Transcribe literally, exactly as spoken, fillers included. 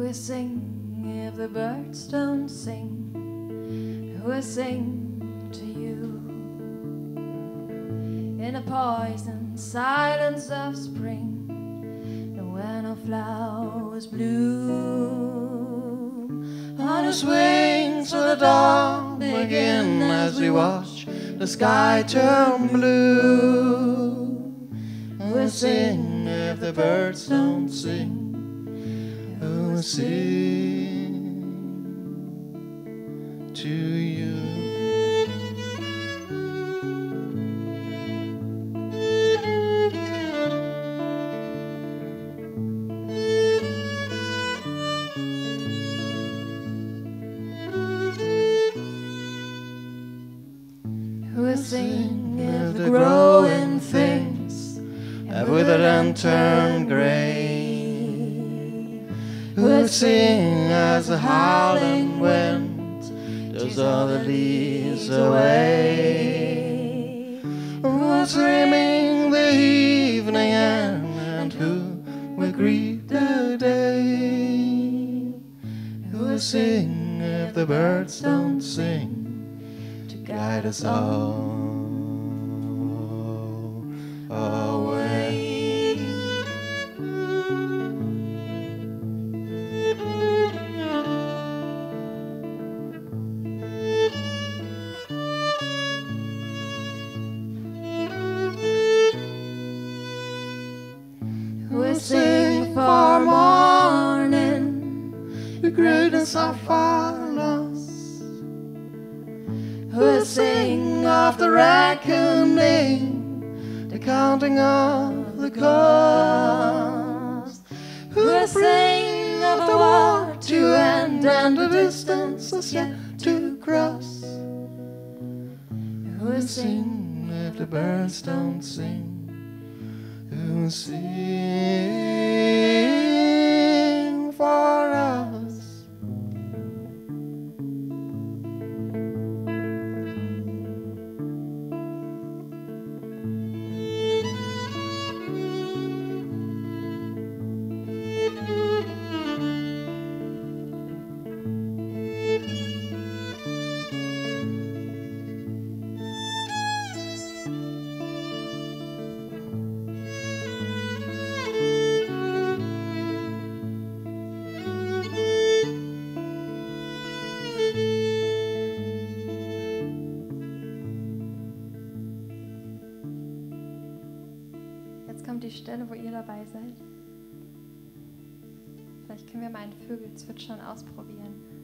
will sing if the birds don't sing? Who will sing to you? In the poison silence of spring, and when no flowers bloom, on the wings of the dawn begin as we watch the sky turn blue. Who will sing if the birds don't sing? Who will sing to you? Who will sing if the growing things have withered and turned grey? Who will sing as the howling wind tears all the leaves away? Who will screaming the evening end, and who will greet the day? Who will sing if the birds don't sing to guide us all away? Who will sing for morning, the greatness of our loss? Who will sing of the reckoning, the counting of the cost? Who will sing of the war to end and the distances yet to cross? Who will sing if the birds don't sing? Who will sing for us? Jetzt kommt die Stelle, wo ihr dabei seid. Vielleicht können wir mal ein Vögelzwitschern ausprobieren.